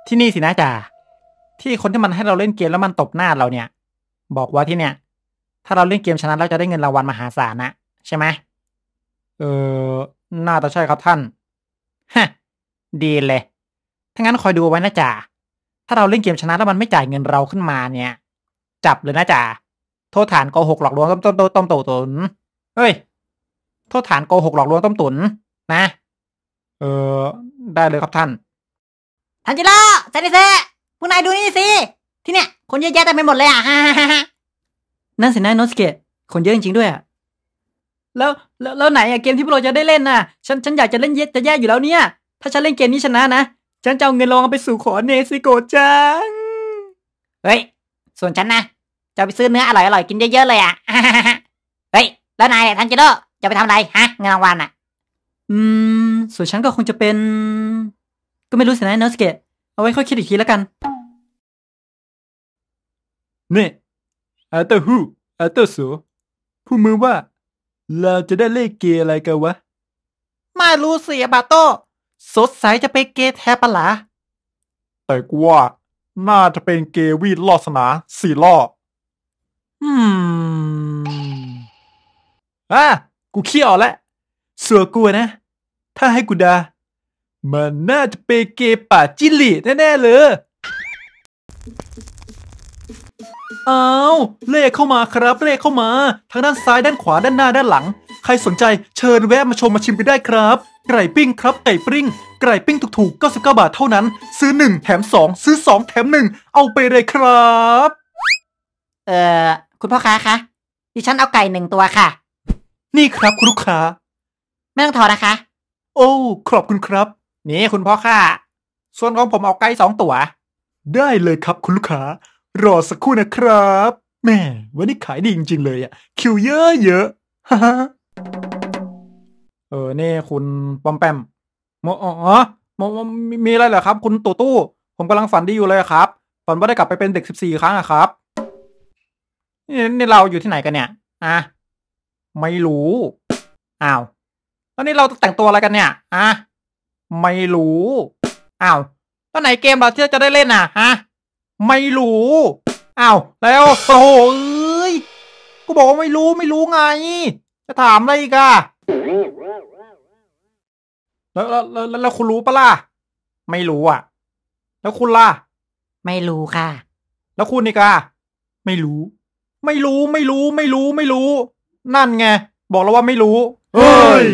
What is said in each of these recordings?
ที่นี่สินะจ่าที่คนที่มันให้เราเล่นเกมแล้วมันตบหน้าเราเนี่ยบอกว่าที่เนี่ยถ้าเราเล่นเกมชนะเราจะได้เงินรางวัลมหาศาลนะใช่ไหมเออน่าจะใช่ครับท่านฮะดีเลยถ้างั้นคอยดูไว้นะจ่าถ้าเราเล่นเกมชนะแล้วมันไม่จ่ายเงินเราขึ้นมาเนี่ยจับเลยนะจ่าโทษฐานโกหกหลอกลวงต้มตุ๋นเฮ้ยโทษฐานโกหกหลอกลวงต้มตุ๋นนะเออได้เลยครับท่านทันจิโร่เซนิเซพวกนายดูนี่สิที่เนี่ยคนเยอะแยะเต็มไปหมดเลยอ่ะนั่นสินะโนสเกะคนเยอะจริงๆด้วยอ่ะแล้วไหนอะเกมที่พวกเราจะได้เล่นน่ะฉันอยากจะเล่นจะแย่อยู่แล้วเนี่ยถ้าฉันเล่นเกมนี้ชนะนะฉันจะเอาเงินรางวัลไปสู่ขอเนซิโกะจังเฮ้ยส่วนฉันนะจะไปซื้อเนื้ออร่อยๆกินเยอะๆเลยอ่ะเฮ้ยแล้วนายเนี่ยทันจิโร่จะไปทำอะไรฮะเงินรางวัลอ่ะส่วนฉันก็คงจะเป็นก็ไม่รู้สินะโนสเกะเอาไว้ค่อยคิดอีกทีแล้วกันนี่อาเตอร์ฮูอาเตอร์โสพูดมือว่าเราจะได้เลขเกอะไรกันวะไม่รู้สิบาโต้สดใสจะไปเกแทปะล่ะแต่กูว่าน่าจะเป็นเกวีดลอดสนา4 ล้อกูขี้ออกแล้วสัวกูนะถ้าให้กูดามันน่าจะเป็นเกป่าจิลิแน่ๆเลยเลขเข้ามาครับเลขเข้ามาทางด้านซ้ายด้านขวาด้านหน้าด้านหลังใครสนใจเชิญแวะมาชมมาชิมไปได้ครับไก่ปิ้งครับไก่ปิ้งถูกๆ99 บาทเท่านั้นซื้อ1แถม2ซื้อ2แถม1เอาไปเลยครับคุณพ่อค้าคะดิฉันเอาไก่1 ตัวค่ะนี่ครับคุณลูกค้าไม่ต้องทอนนะคะโอ้ขอบคุณครับนี่คุณพ่อค้าส่วนของผมเอาไก่2 ตัวได้เลยครับคุณลูกค้ารอสักครู่นะครับแม่วันนี้ขายดีจริงๆเลยอ่ะคิวเยอะๆฮ่านี่คุณปอมแปมมีอะไรเหรอครับคุณตู่ตู้ผมกำลังฝันดีอยู่เลยครับฝันว่าได้กลับไปเป็นเด็ก14 ครั้งอะครับนี่เราอยู่ที่ไหนกันเนี่ยไม่รู้อ้าวแล้วนี่เราแต่งตัวอะไรกันเนี่ยไม่รู้อ้าวแล้วไหนเกมเราที่จะได้เล่นไม่รู้อ้าวแล้วโอ้ยกูบอกว่าไม่รู้ไงจะถามอะไรอีกอะแล้วคุณรู้ปะล่ะไม่รู้อ่ะแล้วคุณล่ะไม่รู้ค่ะแล้วคุณนี่กะไม่รู้นั่นไงบอกแล้วว่าไม่รู้เฮ้ย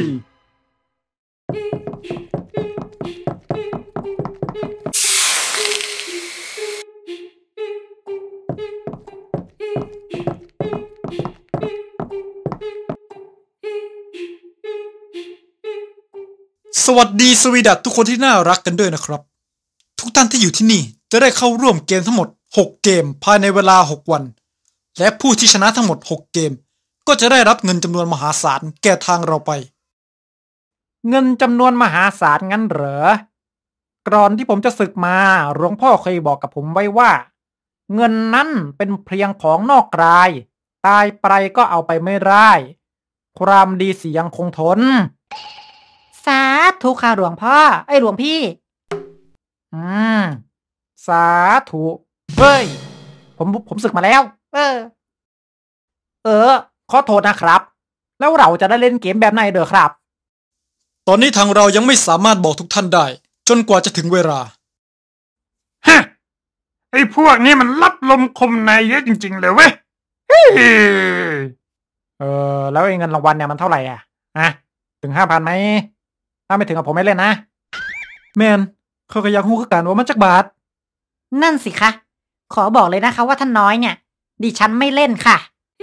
สวัสดีสวีดัตทุกคนที่น่ารักกันด้วยนะครับทุกท่านที่อยู่ที่นี่จะได้เข้าร่วมเกมทั้งหมด6 เกมภายในเวลา6 วันและผู้ที่ชนะทั้งหมด6 เกมก็จะได้รับเงินจำนวนมหาศาลแก่ทางเราไปเงินจำนวนมหาศาลงั้นเหรอก่อนที่ผมจะศึกมาหลวงพ่อเคยบอกกับผมไว้ว่าเงินนั้นเป็นเพียงของนอกกายตายไปก็เอาไปไม่ได้ความดีสิยังคงทนสาธุค่ะหลวงพ่อหลวงพี่สาธุเฮ้ยผมศึกมาแล้วขอโทษนะครับแล้วเราจะได้เล่นเกมแบบไหนเด้อครับตอนนี้ทางเรายังไม่สามารถบอกทุกท่านได้จนกว่าจะถึงเวลาฮะไอ้พวกนี้มันรับลมคมในเยอะจริงๆเลยเว้ยแล้วเงินรางวัลเนี่ยมันเท่าไหร่ถึง 5,000 ไหมถ้าไม่ถึงผมไม่เล่นนะแมนเขาก็อยากรู้คือกันว่ามันจักบาทนั่นสิคะขอบอกเลยนะคะว่าท่านน้อยเนี่ยดิฉันไม่เล่นค่ะ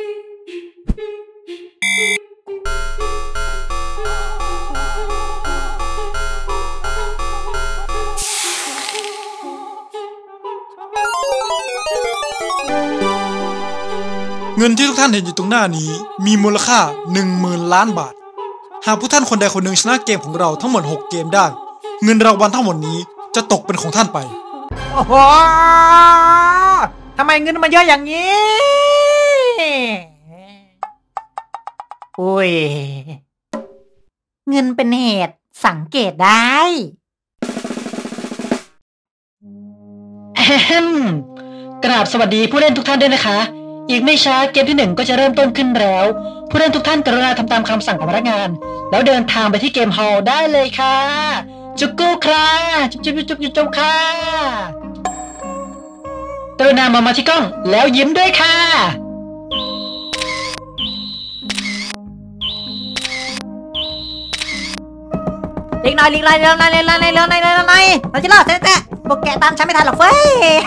เงินที่ทุกท่านเห็นอยู่ตรงหน้านี้มีมูลค่า 10,000 ล้านบาทหากผู้ท่านคนใดคนหนึ่งชนะเกมของเราทั้งหมด6 เกมได้เงินรางวัลทั้งหมดนี้จะตกเป็นของท่านไปโอ้โหทำไมเงินมันเยอะอย่างนี้อุ้ยเงินเป็นเหตุสังเกตได้กราบสวัสดีผู้เล่นทุกท่านด้วยนะคะอีกไม่ช้าเกมที่1ก็จะเริ่มต้นขึ้นแล้วผู้เล่นทุกท่านกรุณาทำตามคำสั่งของพนักงานแล้วเดินทางไปที่เกมฮอลล์ได้เลยค่ะจุกกูคราจุบค่ะกรุณามองมาที่กล้องแล้วยิ้มด้วยค่ะเล็กน้อยเร็วหน่อยเราจะรอดแต่พวกแกตามฉันไม่ทันหรอกเฟ้ย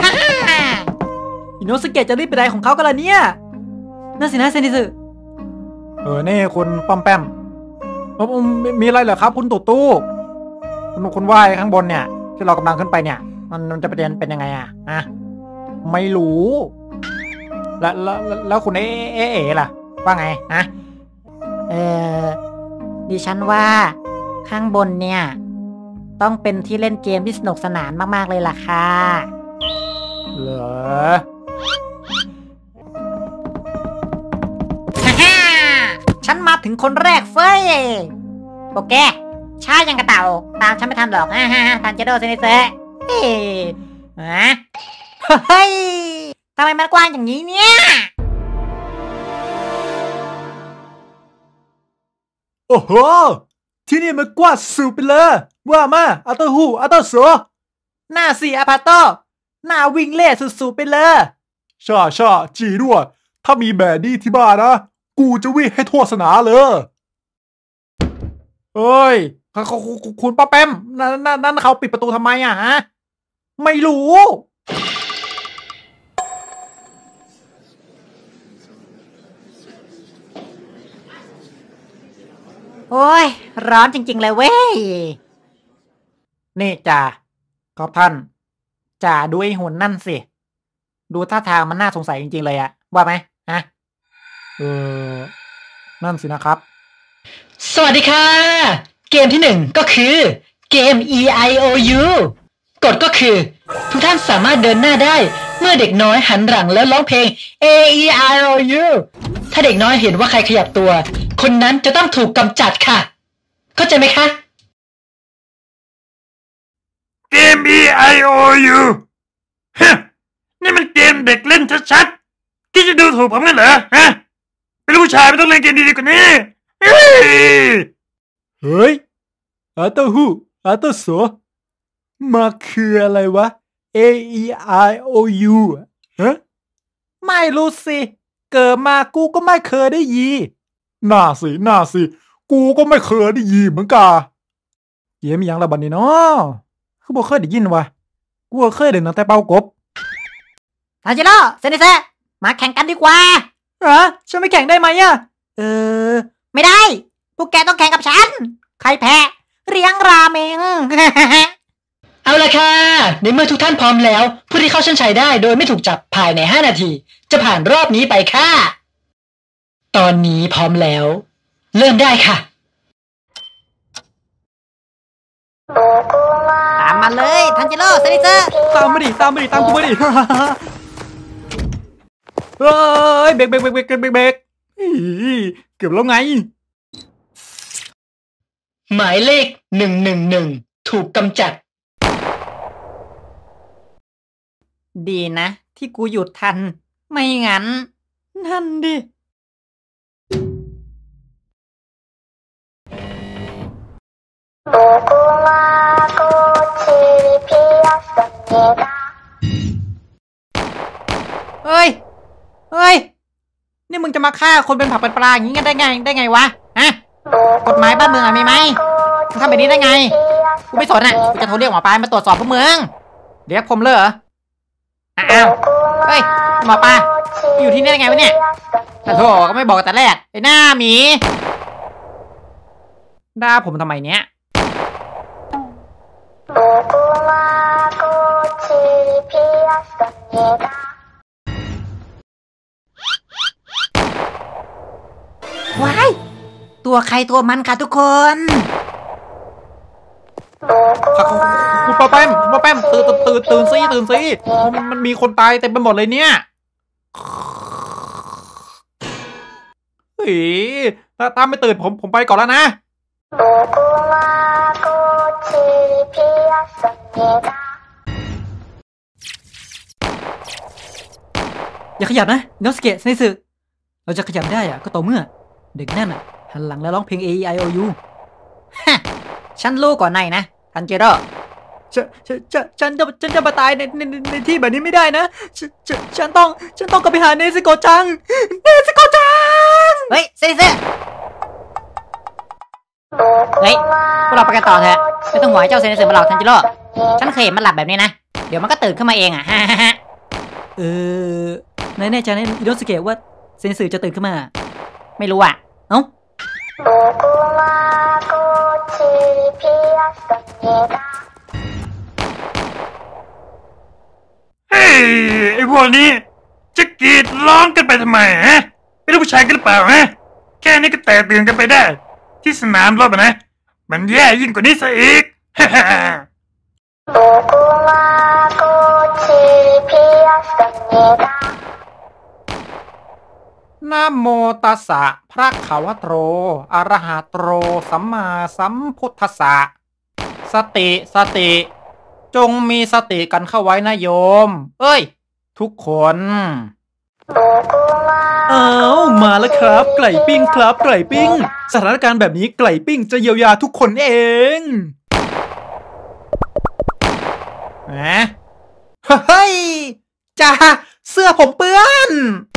อิโนสเกะจะรีบไปไหนของเขากันล่ะเนี่ยน่าสินะเซนิสึนี่คุณป้อมแปมมีอะไรเหรอครับคุณตู่ตู้คุณว่ายข้างบนเนี่ยที่เรากำลังขึ้นไปเนี่ยมันจะเป็นยังไงอะไม่รู้แล้วคุณเอ๋ล่ะว่าไงดิฉันว่าข้างบนเนี่ยต้องเป็นที่เล่นเกมที่สนุกสนานมากๆเลยล่ะค่ะเหรอฉันมาถึงคนแรกเฟ้ยโอเคช้ายังกระเต่าตามฉันไม่ทันหรอกทันจะโดนเซนิเซะเฮ้ยทำไมมันกว้างอย่างนี้เนี่ยโอ้โหที่นี่มันกว้างสุดไปเลยว่ามาอัตหูอัตโสหน้าสีอาพาโตหน้าวิ่งเล่สุดๆไปเลยชาจีด้วยถ้ามีแบบนี้ที่บ้านนะกูจะวิ่งให้ทั่วสนามเลยเอ้ยคุณป้าแป้มนั่นเขาปิดประตูทำไมฮะไม่รู้โอ้ยร้อนจริงๆเลยเว้ยนี่จ่าครับท่านจ่าดูไอ้หุ่นนั่นสิดูท่าทางมันน่าสงสัยจริงๆเลยว่าไหมนั่นสินะครับสวัสดีค่ะเกมที่1ก็คือเกม EIOU กฎก็คือทุกท่านสามารถเดินหน้าได้เมื่อเด็กน้อยหันหลังแล้วร้องเพลง AEIOU ถ้าเด็กน้อยเห็นว่าใครขยับตัวคนนั้นจะต้องถูกกำจัดค่ะเข้าใจไหมคะเกม EIOU ฮะนี่มันเกมเด็กเล่นชัดๆที่จะดูถูกผมกันเหรอฮะเป็นผู้ชายไม่ต้องเล่นเกมดีๆกว่านี้เฮ้ยอาโตฮูอาโตโสมาคืออะไรวะ AEIOU ฮะไม่รู้สิเกิดมากูก็ไม่เคยได้ยินน่าสิกูก็ไม่เคยได้ยินเหมือนกันเกมยังละบัดนี้เนาะคือบ่เคยได้ยินวะกูเคยเล่นตั้งแต่เป่ากบทาจิโร่เซนิเซะมาแข่งกันดีกว่าฉันไม่แข่งได้ไหมไม่ได้พวกแกต้องแข่งกับฉันใครแพ้เลี้ยงราเมงเอาละค่ะในเมื่อทุกท่านพร้อมแล้วผู้ที่เข้าเส้นชัยได้โดยไม่ถูกจับภายใน5 นาทีจะผ่านรอบนี้ไปค่ะตอนนี้พร้อมแล้วเริ่มได้ค่ะตามมาเลยทันจิโร่เซนิเซะตามกูมาดิเฮ้ยเบรกเกือบแล้วไงหมายเลข111ถูกกำจัดดีนะที่กูหยุดทันไม่งั้นนั่นดิเฮ้ยนี่มึงจะมาฆ่าคนเป็นผักเป็นปลาอย่างนี้กันได้ไงวะกฎหมายบ้านเมืองมีไหมมึงทำแบบนี้ได้ไงกูไม่สนกูจะโทรเรียกหมอปลามาตรวจสอบพวกมึงเรียกผมเลยเหรออ้าวเฮ้ยหมอปลาอยู่ที่นี่ได้ไงวะเนี่ยแต่โธ่ก็ไม่บอกแต่แรกไอ้หน้าหมีด่าผมทำไมเนี้ยว้ายตัวใครตัวมันค่ะทุกคนคุณป้าแป้มตื่นสิมันมีคนตายเต็มไปหมดเลยเนี่ยเฮ้ยถ้าไม่ตื่นผมไปก่อนแล้วนะอย่าขยับนะอินโนสเกะเซนสึเราจะขยับได้อะก็ต่อเมื่อเด็กนั่นอะหันหลังแล้วร้องเพลง A E I O U ฮะฉันรู้ก่อนนายนะทันจิโร่ฉันจะมาตายในที่แบบนี้ไม่ได้นะฉันต้องกลับไปหาเนซึโกะจังเฮ้ยเซ่เฮ้ยพวกเราไปกันต่อเถอะไม่ต้องหวงเจ้าเซนสึมาหรอกทันจิโร่ฉันเคยเห็นมันหลับแบบนี้นะเดี๋ยวมันก็ตื่นขึ้นมาเองอ่ะฮ่านายแน่ใจนะอิโนสเกะว่าเซนสึจะตื่นขึ้นมาไม่รู้อ่ะเอ้าเฮ้ยไอ้พวกนี้จะกรีดร้องกันไปทำไมฮะเป็นลูกผู้ชายกันหรือเปล่าฮะแค่นี้ก็แตกตื่นกันไปได้ที่สนามรบนะมันแย่ยิ่งกว่านี้ซะอีกฮ่าฮ่านะโมตัสสะพระขาวะโตอะระหะโตสัมมาสัมพุทธัสสะสติจงมีสติกันเข้าไว้นะโยมเอ้ยทุกคนมาแล้วครับไก่ปิ้งครับไก่ปิ้งสถานการณ์แบบนี้ไก่ปิ้งจะเยียวยาทุกคนเองเฮ้ยจ้าเสื้อผมเปื้อน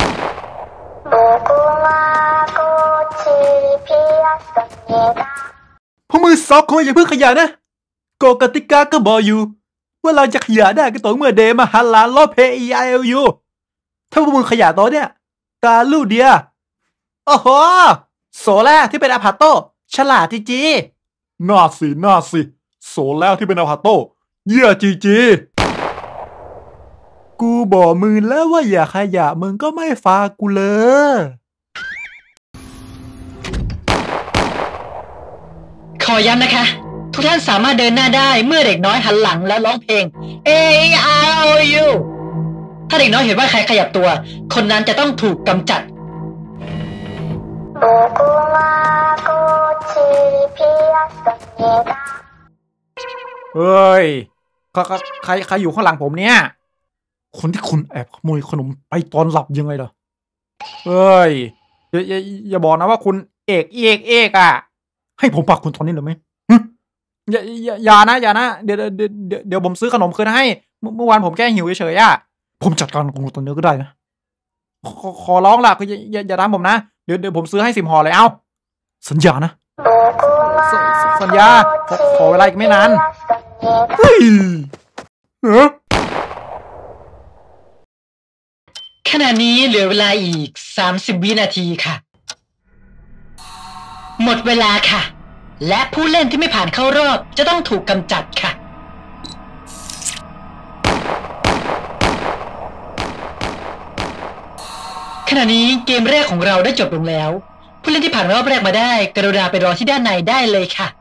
พวกมือซอกคนอย่าเพิ่งขยะนะกฎกติกาก็บอกอยู่ว่าเราจะขยะได้ก็ต่อเมื่อเดมาฮัลลาลอเพอีไอเอลยูถ้าพวกมึงขยะตัวเนี่ยตาลูเดียโอ้โหโซล่าที่เป็นอาพาโตฉลาดจีจีน่าสิโซล่าที่เป็นอาพาโตเยี่ยจีกูบอกมึงแล้วว่าอย่าขยะมึงก็ไม่ฟังกูเลยขอย้ำนะคะทุกท่านสามารถเดินหน้าได้เมื่อเด็กน้อยหันหลังแล้วร้องเพลง A I O U ถ้าเด็กน้อยเห็นว่าใครขยับตัวคนนั้นจะต้องถูกกำจัดเฮ้ยใครอยู่ข้างหลังผมเนี่ยคนที่คุณแอบขโมยขนมไปตอนหลับยังไงล่ะเฮ้ยอย่าบอกนะว่าคุณเอกอ่ะให้ผมปักคุณตอนนี้เลยไหมอย่านะเดี๋ยวผมซื้อขนมคืนให้เมื่อวานผมแค่หิวเฉยๆอ่ะผมจัดการกับคุณตอนนี้ก็ได้นะขอร้องล่ะคืออย่าทำผมนะเดี๋ยวผมซื้อให้10 ห่อเลยเอ้าสัญญานะสัญญาขอเวลาอีกไม่นานเฮ้ยขณะนี้เหลือเวลาอีก30 วินาทีค่ะหมดเวลาค่ะและผู้เล่นที่ไม่ผ่านเข้ารอบจะต้องถูกกำจัดค่ะขณะนี้เกมแรกของเราได้จบลงแล้วผู้เล่นที่ผ่านรอบแรกมาได้กรุณาไปรอที่ด้านในได้เลยค่ะ